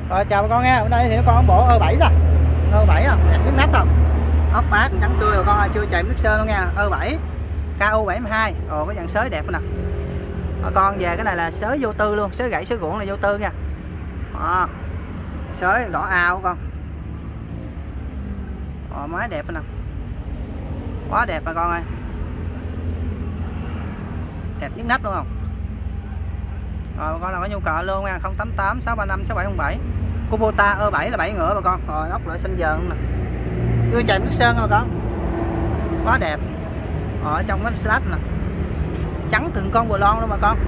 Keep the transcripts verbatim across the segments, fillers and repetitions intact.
Rồi chào bà con nha, bữa nay thì con bộ ơ bảy nè, ơ bảy nè, đẹp miếng nách không, ốc bát trắng tươi rồi con ơi, chưa chảy nước sơn luôn nha, ơ bảy K U bảy hai, ồ cái dàn sới đẹp nè. Rồi con về cái này là sới vô tư luôn, sới gãy sới ruộng là vô tư nha. Đó. Sới đỏ ao của con. Ồ máy đẹp nè, quá đẹp bà con ơi, đẹp miếng nách luôn không. Rồi bà con nào có nhu cầu luôn nha, không tám tám sáu ba năm sáu bảy không bảy. Kubota ơ bảy là bảy ngựa bà con. Rồi ốc lại xanh dờn luôn nè, chưa chảy nước sơn bà con, quá đẹp. Ở trong cái slash nè, trắng từng con bồ lon luôn bà con,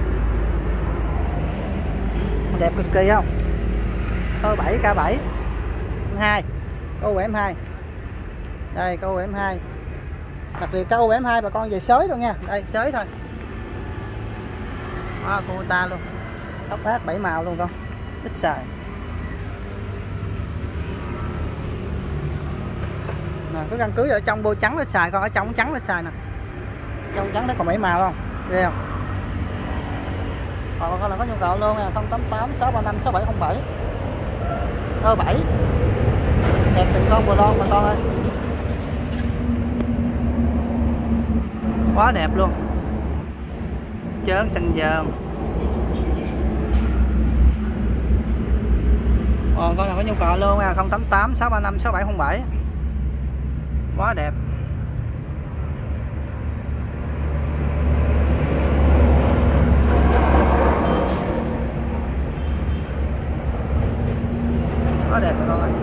đẹp cực kỳ không. ơ bảy K bảy hai K U bảy hai, đây K U bảy hai, đặc biệt K U bảy hai bà con về sới luôn nha, đây sới thôi. Đó, Kubota luôn, ốc bát bảy màu luôn con, ít xài. Nè, cứ căn cứ ở trong bô trắng ít xài con, ở trong trắng ít xài nè, trong trắng nó còn bảy màu không, ghê không. Còn con là có nhu cầu luôn nha, không tám tám sáu ba năm sáu bảy không bảy, ơ bảy đẹp từng con bồ lon bà con ơi, quá đẹp luôn, trơn xanh dờn. Còn con nào có nhu cầu luôn nha, không tám tám sáu ba năm sáu bảy không bảy, quá đẹp. Quá đẹp rồi con ơi.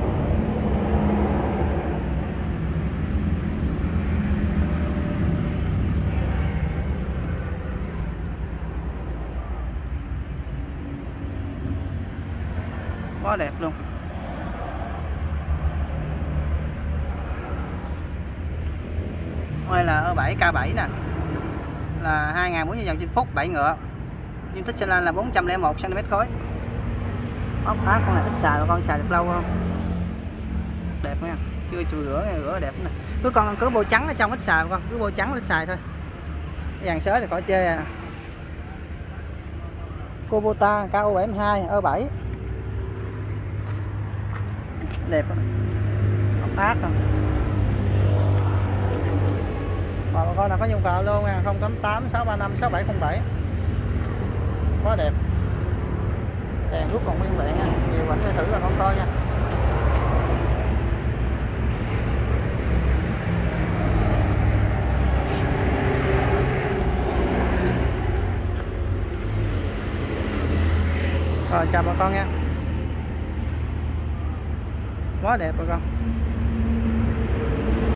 Quá đẹp luôn. Đây là ơ bảy K bảy nè, là hai nghìn bốn trăm dòng trên phút, bảy ngựa, dung tích xi lanh là bốn trăm lẻ một xăng ti mét khối. Ốc bát con này ít xài, con xài được lâu không, đẹp nha, chưa chùi rửa nghe, rửa đẹp nè. Cứ con cứ bô trắng ở trong ít xài con, cứ bô trắng ít xài thôi, cái dàn sới thì khỏi chê à. Kubota K U bảy hai ơ bảy, đẹp không? Ốc bát không. Còn bà con nào có nhu cầu luôn nha, không tám tám sáu ba năm sáu bảy không bảy, quá đẹp. Đèn rút còn nguyên vẹn nha, nhiều quảnh phải thử là con coi nha. Rồi chào bà con nha, quá đẹp bà con.